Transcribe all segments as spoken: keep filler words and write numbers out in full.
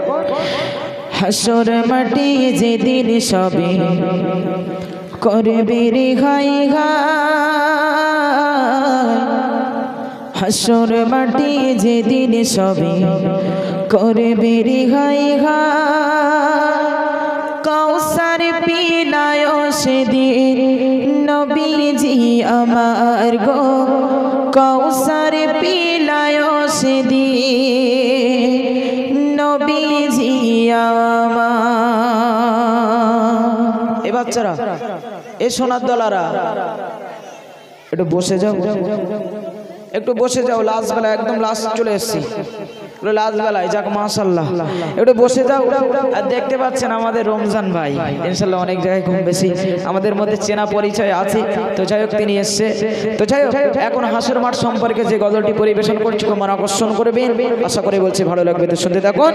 হাসর মাটি যেদিন সবে করবে রেহাই ঘাই, হাসর মাটি যেদিন সবে করবে রেহাই ঘাই, কাউসার পিলায় সেদিন নবীজি আমার গো, কাউসার পিলায় সেদিন নবীজি আমার। এ বাচ্চারা, এ সোনার দলারা, একটু বসে যাও, একটু বসে যাও। লাস্ট বেলা, একদম লাস্ট চলে এসছি, লাস্ট বেলায়। যাক মাশাআল্লাহ, একটু বসে যাও। আর দেখতে পাচ্ছেন আমাদের রমজান ভাই ইনশাআল্লাহ অনেক জায়গায় কম বেশি আমাদের মধ্যে চেনা পরিচয় আছে। তো যাই হোক, তিনি এসছে। তো যাই হোক, এখন হাসর মাঠ সম্পর্কে যে গজলটি পরিবেশন করছি মন আকর্ষণ করবেন, আশা করে বলছি ভালো লাগবে। তো শুনতে থাকুন।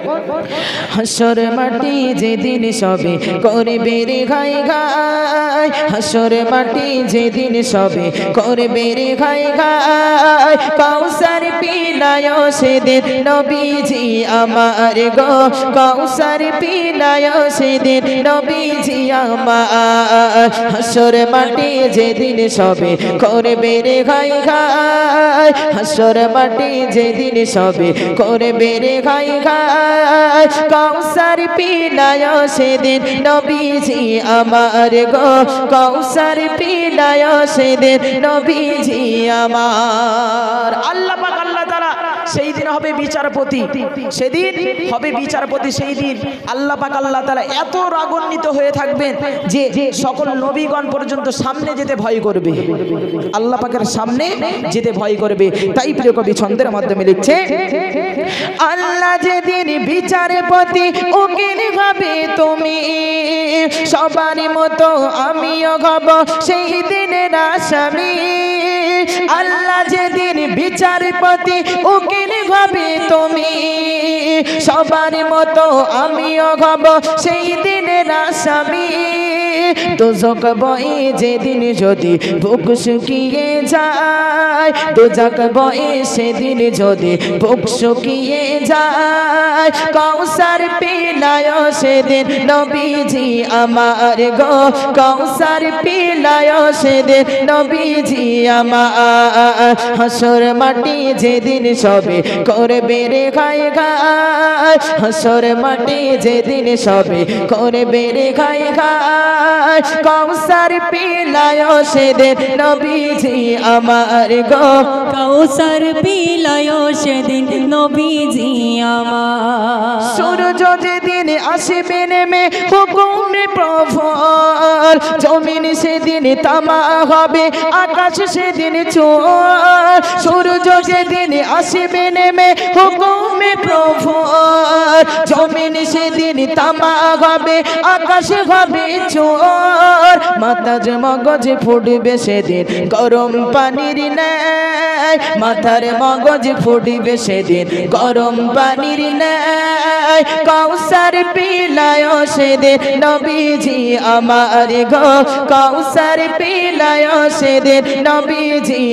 হাসর মাটি যেদিন সবে করবে রেহাই ঘাই, হাসর মাটি যেদিন সবে করবে রেহাই ঘাই, কাউসার পিলায় সেদিন নবীজি আমার গো, কাউসার পিলায় সেদিন নবীজি আমার। হাসর মাটি যেদিন সবে করবে রেহাই ঘাই, হাসর মাটি যেদিন সবে করবে রেহাই ঘাই, কাউসার পিলায় সেদিন নবীজি আমার গো, কাউসার পিলায় সেদিন নবীজি আমার। আল্লাহ পাক আল্লাহ তাআলা সেই দিন হবে বিচারপতি, সেদিন হবে বিচারপতি। সেই দিন আল্লাহ পাক আল্লাহ তাআলা এত রাগান্বিত হয়ে থাকবেন যে সকল নবীগণ পর্যন্ত সামনে যেতে ভয় করবে, আল্লাহ পাকের সামনে যেতে ভয় করবে। তাই প্রিয় কবি ছন্দের মাধ্যমে লিখছে, আল্লাহ যেদিন বিচারপতি উকিল হবে তুমি, সবার মতো আমিও হব সেই দিনের আসামি। আল্লাহ যেদিন বিচারপতি উকিল হবে তুমি, সবার মতো আমিও হব সেই দিনের আসামি। দোজখ বয়ে যেদিন যদি বুক শুকিয়ে যায়, দোজখ বয়ে সেদিন যদি বুক শুকিয়ে যায়, কাউসার পিলায় সেদিন নবীজি আমার গো, কাউসার পিলায় সেদিন নবীজি আমার। হাসর মাটি যেদিন সবে করবে রেহাই ঘাই, হাসর মাটি যেদিন সবে করবে রেহাই ঘাই, কাউসার পিলায় সেদিন নবীজি আমার গো, কাউসার পিলায় সেদিন নবীজি আমার। সূর্য যেদিন আসবে নেমে হুকুমে প্রভুর, জমিন সেদিন তামা হবে আকাশ সেদিন চোর। সূর্য যেদিন আসবে নেমে হুকুমে প্রভুর, জমিন সেদিন তামা হবে আকাশ হবে চোর। মাথার মগজ ফুটবে সেদিন গরম পানির ন্যায়, মাথার মগজ ফুটবে সেদিন গরম পানির ন্যায়, কাউসার পিলায় সেদিন নবীজি আমার গো, কাউসার পিলায় সেদিন নবীজি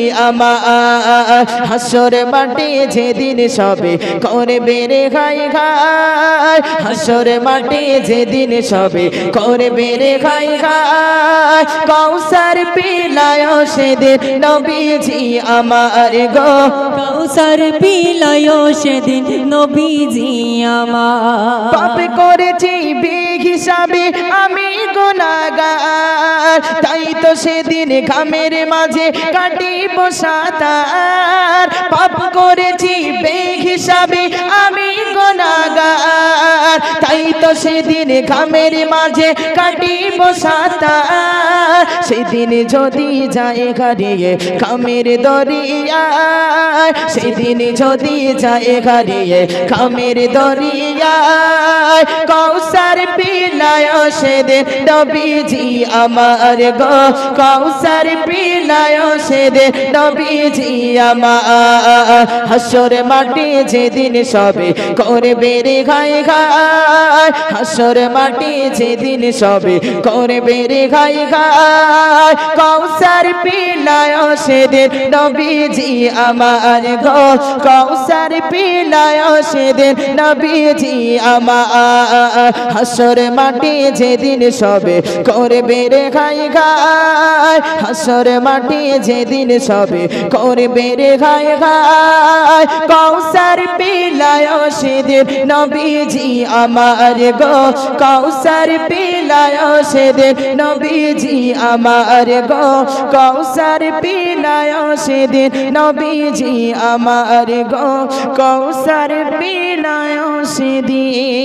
আমার। হাসর মাটি যেদিন সবে করবে রেহাই ঘাই, হাসর মাটি যেদিন সবে করবে রেহাই ঘাই, কাউসার পিলায় সেদিন নবীজি আমার গো, কাউসার পিলায় সেদিন নবীজি আমার। পাপ করেছি বেহিসাবে আমি গুনাহগার, তাই তো সেদিন ঘামের মাঝে কাটিব সাঁতার। পাপ করেছি বেহিসাবে আমি গুনাহগার, তাই তো সেদিন ঘামের মাঝে কাটিব সাঁতার। সেদিন যদি যায় হারিয়ে কামের দরিয়ায়, সেদিন যদি যায় হারিয়ে কামের দরিয়ায়, কাউসার পিলায় সেদিন নবীজি আমার গো, কাউসার পিলায় সেদিন নবীজি আমার। হাসর মাটি যেদিন সবে করবে রেহাই ঘাই, হাসর মাটি যেদিন সবে করবে রেহাই ঘাই, কাউসার পিলায় সেদিন নবীজি আমার গো, কাউসার পিলায় সেদিন নবীজি নবীজি আমার হাসর মাটি যেদিন সবে করবে রে খাই খাই হাসর মাটি যেদিন সবে করবে রে খাই খাই কৌসার পিলায় সেদিন নবীজি আমার গো কৌসার পিলায় সেদিন নবীজি আমার গো কৌসার পিলায় সেদিন নবীজি আমার গো কৌসার পিলায় সেদিন